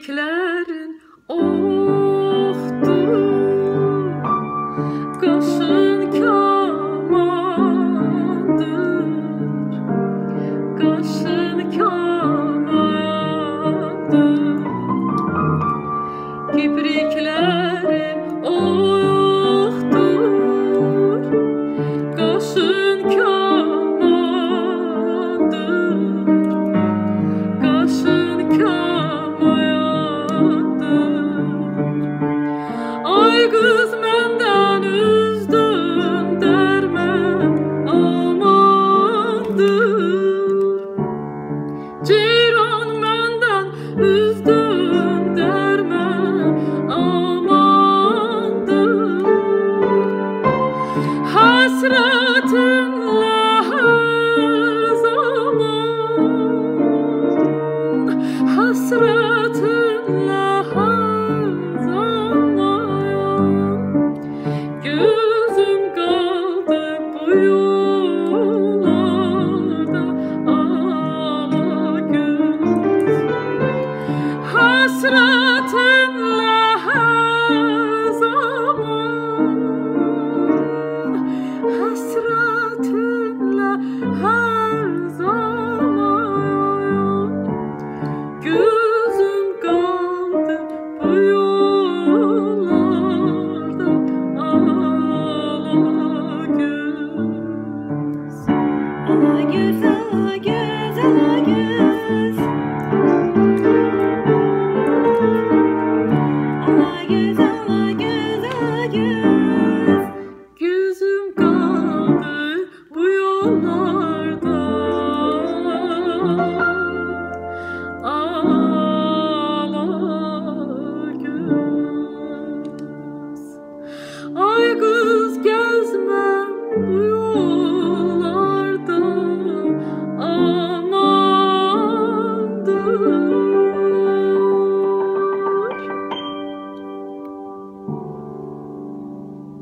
Kipriklerin ohtur, kaşın kamandır, kaşın kamandır. Kipriklerin ohtur, kaşın kamandır, kaşın kamandır. Ay kız menden üzdün derman amandır. Ceyran menden üzdün derman amandır. Hasretinle her zaman, hasretinle her zaman. Gözüm kaldı bu yollarda, ağla göz. Hasretinle her zaman, hasretinle her zaman. Gözüm kaldı bu yollarda, ağla göz. Ala göz, ala göz, ala göz. Ala göz, ala göz, ala göz. Gözüm kaldı bu yollarda,